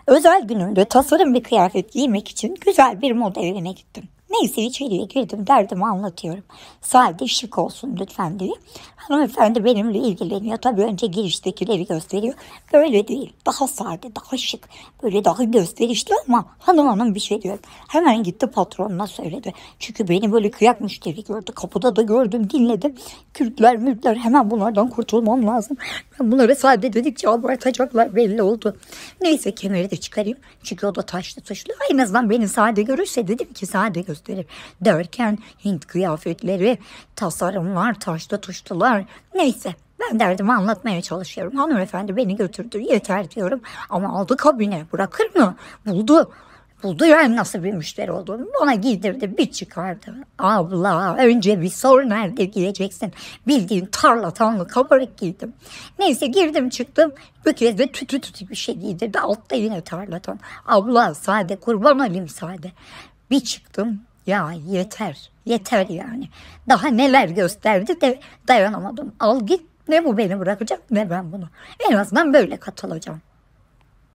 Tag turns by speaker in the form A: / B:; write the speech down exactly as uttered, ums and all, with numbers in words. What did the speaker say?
A: Özel günümde tasarım bir kıyafet giymek için güzel bir moda evine gittim. Neyse içeriye girdim, derdimi anlatıyorum. Sade şık olsun lütfen diye. Hanımefendi benimle ilgileniyor. Tabii önce giriştekileri gösteriyor. Böyle değil. Daha sade, daha şık. Böyle daha gösterişli ama hanım hanım bir şey diyor. Hemen gitti patronuna söyledi. Çünkü beni böyle kıyak müşteri gördü. Kapıda da gördüm, dinledim. Kürkler mürkler, hemen bunlardan kurtulmam lazım. Ben bunları sade dedikçe abartacaklar, belli oldu. Neyse kemeri de çıkarayım. Çünkü o da taşlı taşlı. En azından beni sade görürse dedim ki sade gösterir. Derken Hint kıyafetleri, tasarımlar, taşlı tuşlular. Neyse ben derdimi anlatmaya çalışıyorum. Hanımefendi beni götürdü, yeter diyorum. Ama aldı kabine, bırakır mı? Buldu. Buldu yani nasıl bir müşteri olduğunu. Bana giydirdi, bir çıkardı. Abla önce bir sor nerede giyeceksin. Bildiğin tarla tanlı kabarık giydim. Neyse girdim çıktım. Bir kez de tütü tütü bir şey giydirdi. Altta yine tarlatan. Abla sade, kurban olayım sade. Bir çıktım. Ya yeter, yeter yani. Daha neler gösterdi de dayanamadım. Al git, ne bu beni bırakacak ne ben bunu. En azından böyle katılacağım.